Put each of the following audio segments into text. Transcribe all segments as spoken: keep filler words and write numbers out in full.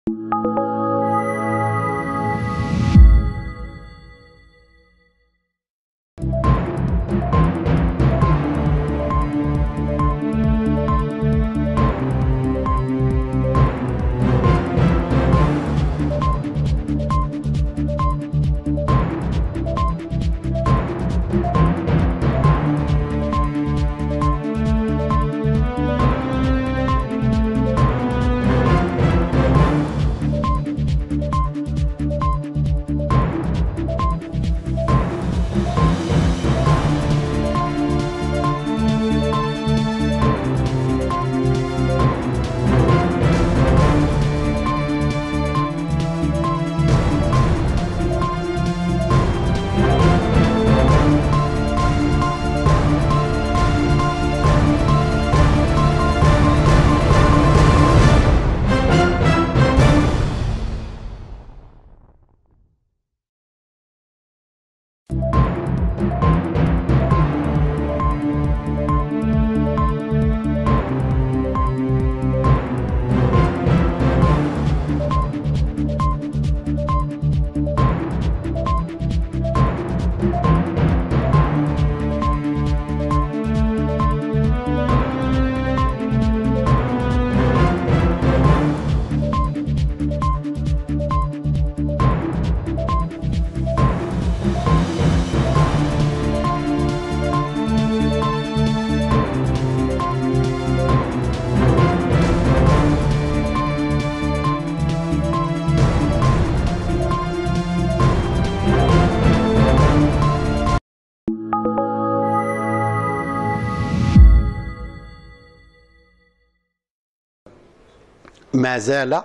ما زال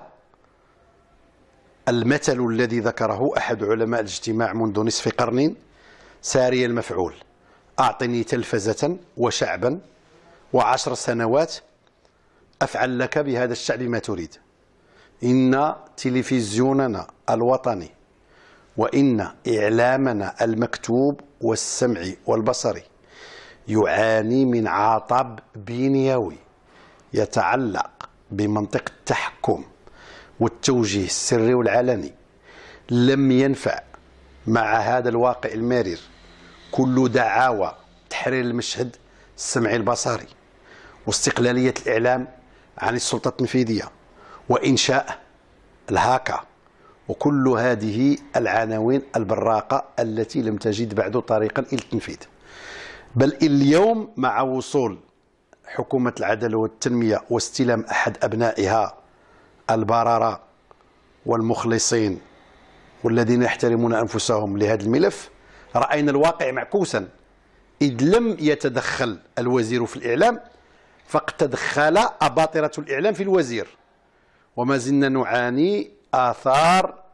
المثل الذي ذكره أحد علماء الاجتماع منذ نصف قرن ساري المفعول: أعطني تلفزة وشعبا وعشر سنوات أفعل لك بهذا الشعب ما تريد. إن تلفزيوننا الوطني وإن إعلامنا المكتوب والسمعي والبصري يعاني من عطب بنيوي يتعلق بمنطق التحكم والتوجيه السري والعلني. لم ينفع مع هذا الواقع المرير كل دعاوى تحرير المشهد السمعي البصري واستقلالية الإعلام عن السلطة التنفيذية وإنشاء الهاكا وكل هذه العناوين البراقة التي لم تجد بعد طريقا إلى التنفيذ. بل اليوم مع وصول حكومة العدل والتنمية واستلام أحد أبنائها البررة والمخلصين والذين يحترمون أنفسهم لهذا الملف، رأينا الواقع معكوسا، إذ لم يتدخل الوزير في الإعلام فقد تدخل أباطرة الإعلام في الوزير، وما زلنا نعاني آثار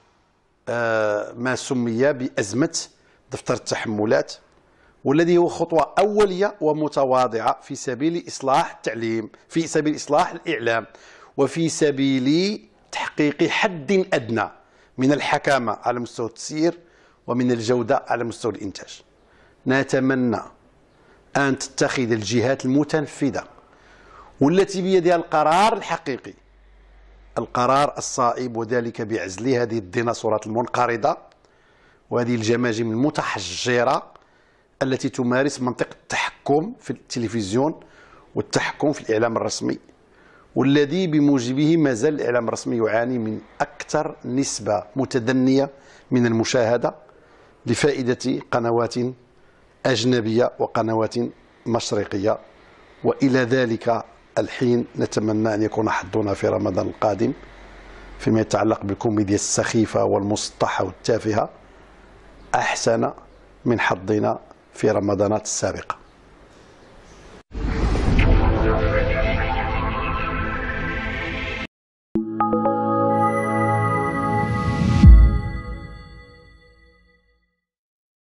ما سمي بأزمة دفتر التحملات، والذي هو خطوة أولية ومتواضعة في سبيل إصلاح التعليم، في سبيل إصلاح الإعلام، وفي سبيل تحقيق حد أدنى من الحكامة على مستوى التسيير ومن الجودة على مستوى الإنتاج. نتمنى أن تتخذ الجهات المتنفذة والتي بيدها القرار الحقيقي، القرار الصائب، وذلك بعزل هذه الديناصورات المنقرضة وهذه الجماجم المتحجرة التي تمارس منطق التحكم في التلفزيون والتحكم في الإعلام الرسمي، والذي بموجبه ما زال الإعلام الرسمي يعاني من أكثر نسبة متدنية من المشاهدة لفائدة قنوات أجنبية وقنوات مشرقية. وإلى ذلك الحين نتمنى أن يكون حظنا في رمضان القادم فيما يتعلق بالكوميديا السخيفة والمسطحة والتافهة أحسن من حظنا في رمضانات السابقة.